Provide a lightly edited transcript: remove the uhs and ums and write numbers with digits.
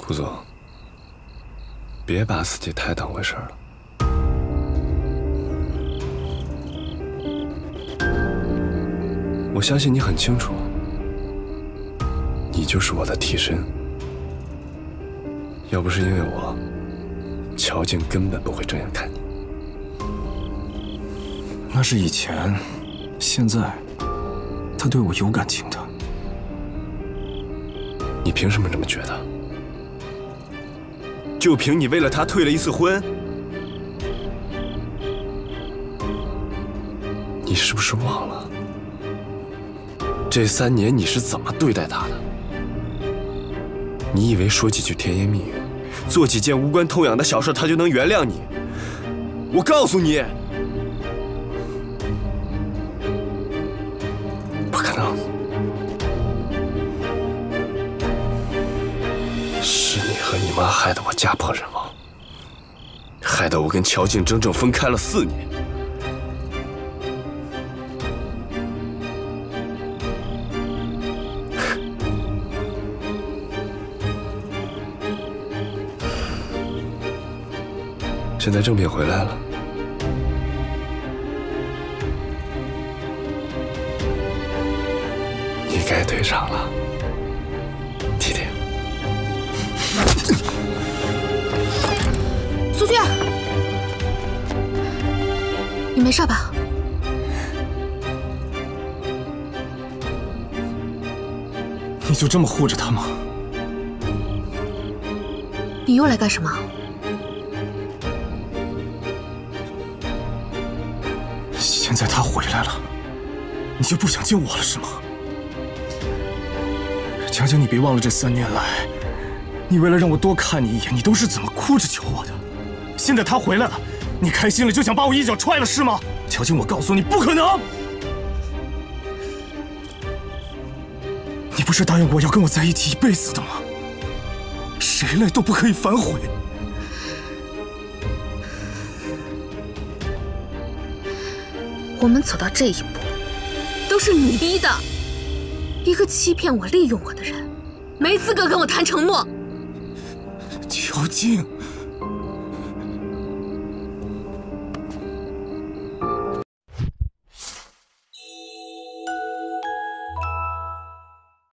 顾总，别把自己太当回事了。我相信你很清楚，你就是我的替身。要不是因为我，乔静根本不会这样看你。 那是以前，现在，他对我有感情的。 你凭什么这么觉得？就凭你为了他退了一次婚？你是不是忘了，这3年你是怎么对待他的？你以为说几句甜言蜜语，做几件无关痛痒的小事，他就能原谅你？我告诉你，不可能。是你和你妈害得我家破人亡，害得我跟乔静整整分开了4年。现在正品回来了，你该退场了，弟弟。 苏俊，你没事吧？ 你就这么护着他吗？ 你又来干什么？ 现在他回来了，你就不想见我了是吗？强强，你别忘了这3年来，你为了让我多看你一眼，你都是怎么哭着求我的。现在他回来了，你开心了就想把我一脚踹了是吗？乔静，我告诉你，不可能！你不是答应我要跟我在一起一辈子的吗？谁来都不可以反悔。 我们走到这一步，都是你逼的。一个欺骗我、利用我的人，没资格跟我谈承诺。 乔静。